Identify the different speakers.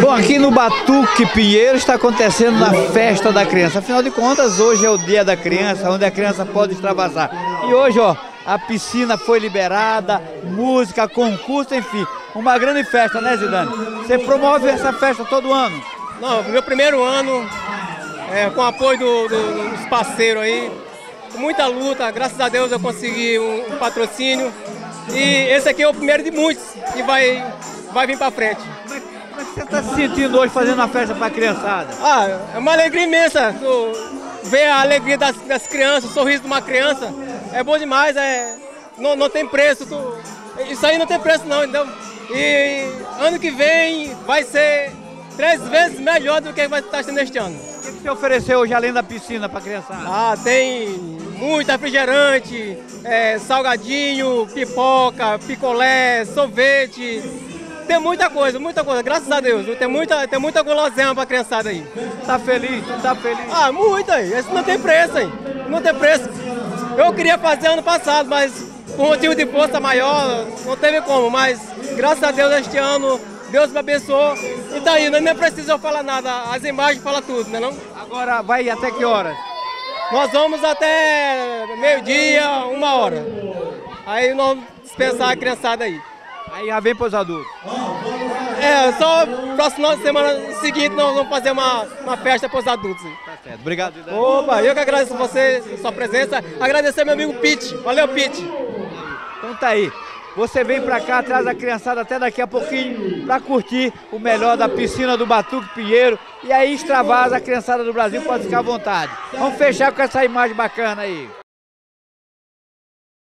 Speaker 1: Bom, aqui no Batuque Pinheiro está acontecendo a festa da criança. Afinal de contas, hoje é o dia da criança, onde a criança pode extravasar. E hoje, ó, a piscina foi liberada, música, concurso, enfim, uma grande festa, né, Zidane? Você promove essa festa todo ano?
Speaker 2: Não, meu primeiro ano, com apoio dos parceiros aí, com muita luta, graças a Deus eu consegui um patrocínio. E esse aqui é o primeiro de muitos que vai vir para frente.
Speaker 1: Como é que você está se sentindo hoje fazendo a festa para a criançada?
Speaker 2: É uma alegria imensa. Ver a alegria das crianças, o sorriso de uma criança, é bom demais, não tem preço. Isso aí não tem preço não, entendeu? E ano que vem vai ser 3 vezes melhor do que vai estar sendo este ano.
Speaker 1: O que você ofereceu hoje além da piscina para a criançada?
Speaker 2: Tem muito refrigerante, salgadinho, pipoca, picolé, sorvete. Tem muita coisa, graças a Deus. Tem muita guloseima pra criançada aí.
Speaker 1: Tá feliz? Tu tá feliz?
Speaker 2: Muito aí. Esse não tem preço aí. Não tem preço. Eu queria fazer ano passado, mas por motivo de força maior, não teve como. Mas graças a Deus este ano, Deus me abençoou. E tá aí, nem precisa eu falar nada. As imagens falam tudo, né não?
Speaker 1: Agora vai até que horas?
Speaker 2: Nós vamos até meio-dia, 1h. Aí nós vamos dispensar a criançada aí.
Speaker 1: Aí já vem para os adultos.
Speaker 2: Só próxima semana seguinte nós vamos fazer uma festa para os adultos.
Speaker 1: Tá certo. Obrigado, Zidane.
Speaker 2: Opa, eu que agradeço a você, a sua presença. Agradecer meu amigo Pete. Valeu, Pete.
Speaker 1: Então tá aí. Você vem pra cá, traz a criançada até daqui a pouquinho pra curtir o melhor da piscina do Batuque Pinheiro. E aí extravasa, a criançada do Brasil pode ficar à vontade. Vamos fechar com essa imagem bacana aí.